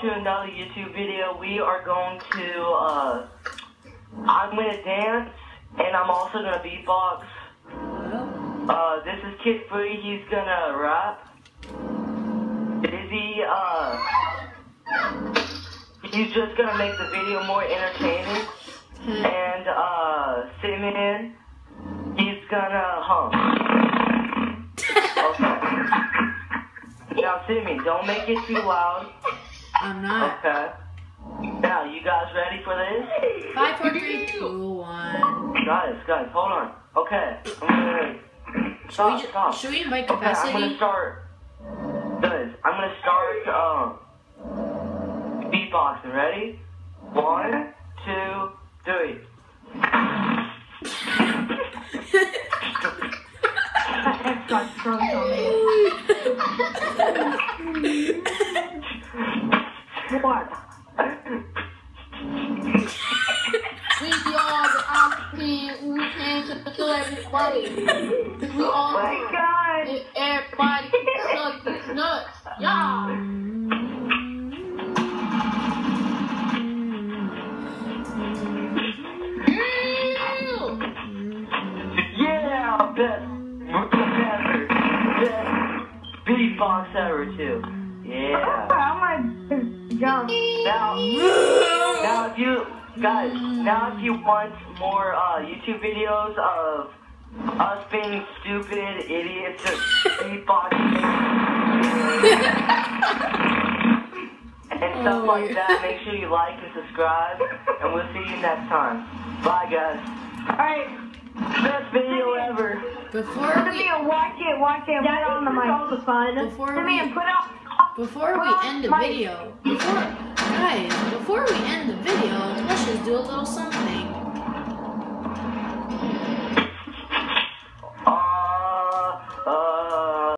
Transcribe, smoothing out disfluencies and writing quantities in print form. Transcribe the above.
to another YouTube video. We are going to, I'm going to dance, and I'm also going to beatbox. This is Kid Free, he's going to rap. Dizzy, he's just going to make the video more entertaining. And, Simeon, he's going to hum. Okay. Now, Simeon, don't make it too loud. I'm not. Okay. Now, you guys ready for this? 5, 4, 3, 2, 1. Guys, hold on. Okay. Stop. Should we invite Okay, capacity? I'm gonna start. Guys, I'm gonna start beatboxing. Ready? 1, 2, 3. Got drunk on me. What? We are the African, we came to kill everybody. We all my God. Everybody suck these nuts. Yeah. Yeah, best beatbox ever too. Yeah. I'm gonna jump. Now if you guys, now if you want more YouTube videos of us being stupid idiots just beatboxing and stuff like that, make sure you like and subscribe, and we'll see you next time. Bye guys. Alright. Best video ever. Before we Watch it, put it on the mic. All the fun. Before we end the mic. video, before we end the video, let's just do a little something.